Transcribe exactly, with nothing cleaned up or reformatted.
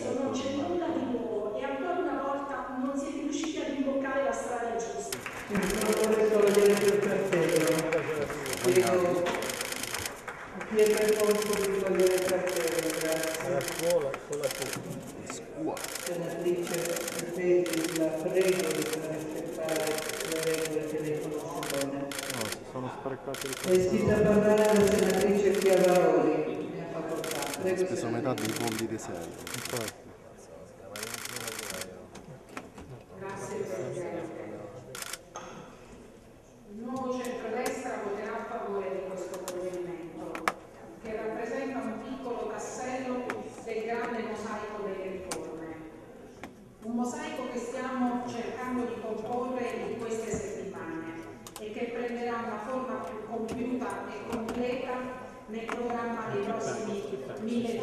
questo non c'è nulla di nuovo e ancora una volta non siete riusciti ad imboccare la strada giusta. Non vorrei solo vedere il cartello. Chiedo a chi è percorso di togliere il cartello, grazie. Alla scuola, con la tua. Senatrice Pepesi, la prego di far rispettare le regole che lei conosce bene. No, si sono sprecati il È iscritta a parlare la senatrice Chiavaroli. Ne ha facoltà. Prego, speso metà dei fondi di serie. Grazie Presidente. Il nuovo centrodestra voterà a favore di questo provvedimento, che rappresenta un piccolo tassello del grande mosaico delle riforme. Un mosaico che stiamo cercando di comporre in queste settimane e che prenderà una forma più compiuta e completa nel programma dei prossimi mille